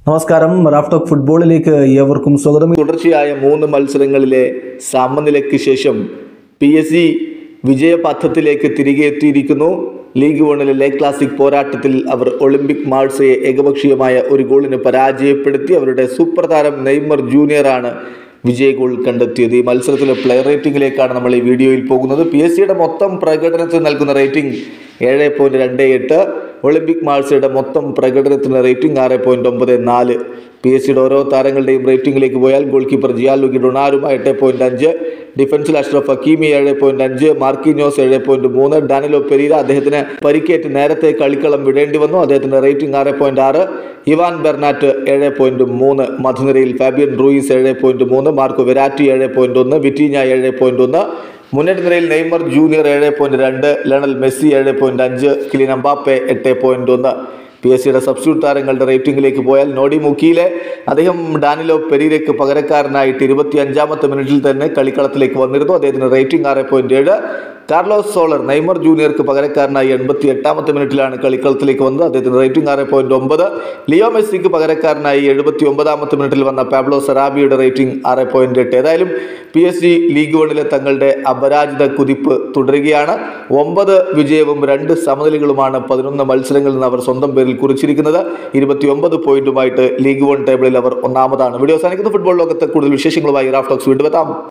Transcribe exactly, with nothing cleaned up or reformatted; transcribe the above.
നമസ്കാരം, Raf talk ഫുട്ബോളിലേക്ക് ഏവർക്കും സ്വാഗതം. തുടർച്ചയായ മൂന്ന് മത്സരങ്ങളിലെ സമനിലയ്ക്ക് ശേഷം പി എസ് ജി വിജയപഥത്തിലേക്ക് തിരികെ എത്തിയിരിക്കുന്നു. ലീഗ് വണ്ണിലെ ലേ ക്ലാസിക് പോരാട്ടത്തിൽ അവർ ഒളിമ്പിക് മാർസയെ ഏകപക്ഷീയമായ ഒരു ഗോളിന് പരാജയപ്പെടുത്തി. അവരുടെ സൂപ്പർ താരം നെയ്മർ ജൂനിയറാണ് വിജയ ഗോൾ കണ്ടെത്തിയത്. ഈ മത്സരത്തിലെ പ്ലെയർ റേറ്റിംഗിലേക്കാണ് നമ്മൾ ഈ വീഡിയോയിൽ പോകുന്നത്. പി എസ് സിയുടെ മൊത്തം പ്രകടനത്തിന് നൽകുന്ന റേറ്റിംഗ് ഏഴ് പോയിന്റ് രണ്ട് എട്ട്, ഒളിമ്പിക് മാർസയുടെ മൊത്തം പ്രകടനത്തിന് റേറ്റിംഗ് ആറ് പോയിന്റ് ഒമ്പത് നാല്. പി എസ് സിയുടെ ഓരോ താരങ്ങളുടെയും റേറ്റിംഗിലേക്ക് പോയാൽ ഗോൾ കീപ്പർ ജിയാലുഗി ഡൊണാരുമ എട്ട് പോയിന്റ് അഞ്ച്, ഡിഫൻസിൽ അഷ്റഫ് ഹക്കീമി ഏഴ് പോയിന്റ് അഞ്ച്, മാർക്കിഞ്ഞോസ് ഏഴ് പോയിന്റ് മൂന്ന്, ഡാനിലോ പെരീര അദ്ദേഹത്തിന് പരിക്കേറ്റ് നേരത്തെ കളിക്കളം വിടേണ്ടി വന്നു, അദ്ദേഹത്തിന്റെ റേറ്റിംഗ് ആറ് പോയിന്റ് ആറ്, ഇവാൻ ബെർനാറ്റ് ഏഴ് പോയിന്റ് മൂന്ന്, മധുനിരയിൽ ഫാബിയൻ റൂയിസ് ഏഴ് പോയിന്റ് മൂന്ന്, മാർക്കോ വെരാറ്റി ഏഴ് പോയിന്റ് ഒന്ന്, വിറ്റീഞ്ഞ ഏഴ് പോയിന്റ് ഒന്ന്, മുന്നേറ്റ നിരയിൽ നെയ്മർ ജൂനിയർ ഏഴ് പോയിന്റ് രണ്ട്, ലയണൽ മെസ്സി ഏഴ് പോയിന്റ് അഞ്ച്, കിലിയൻ എംബാപ്പെ എട്ട് പോയിന്റ് ഒന്ന്. പി എസ് സിയുടെ സബ്സ്റ്റിറ്റ്യൂട്ട് താരങ്ങളുടെ റേറ്റിംഗിലേക്ക് പോയാൽ നോഡി മുക്കിയിലെ അദ്ദേഹം ഡാനിലോ പെരീരയ്ക്ക് പകരക്കാരനായിട്ട് ഇരുപത്തി അഞ്ചാമത്തെ മിനിറ്റിൽ തന്നെ കളിക്കളത്തിലേക്ക് വന്നിരുന്നു. അദ്ദേഹത്തിന് റേറ്റിംഗ് ആറ് പോയിന്റ് ഏഴ്. കാർലോസ് സോളർ നെയ്മർ ജൂനിയർക്ക് പകരക്കാരനായി എൺപത്തി എട്ടാമത്തെ മിനിറ്റിലാണ് കളിക്കളത്തിലേക്ക് വന്നത്. അദ്ദേഹത്തിന് റേറ്റിംഗ് ആറ് പോയിന്റ് ഒമ്പത്. ലിയോ മെസ്സിക്ക് പകരക്കാരനായി എഴുപത്തി ഒമ്പതാമത്തെ മിനിറ്റിൽ വന്ന പാബ്ലോ സറാബിയുടെ റേറ്റിംഗ് ആറ് പോയിന്റ് എട്ട്. ഏതായാലും പി എസ് ജി ലീഗ് വണ്ണിലെ തങ്ങളുടെ അപരാജിത കുതിപ്പ് തുടരുകയാണ്. ഒമ്പത് വിജയവും രണ്ട് സമനിലകളുമാണ് പതിനൊന്ന് മത്സരങ്ങളിൽ നിന്ന് അവർ സ്വന്തം പേരിൽ കുറിച്ചിരിക്കുന്നത്. ഇരുപത്തി ഒമ്പത് പോയിന്റുമായിട്ട് ലീഗ് വൺ ടേബിളിൽ അവർ ഒന്നാമതാണ്. വീഡിയോ അവസാനിക്കുന്ന ഫുട്ബോൾ ലോകത്തെ കൂടുതൽ വിശേഷങ്ങളുമായി റാഫ് ടോക്സ് വീണ്ടും എത്താം.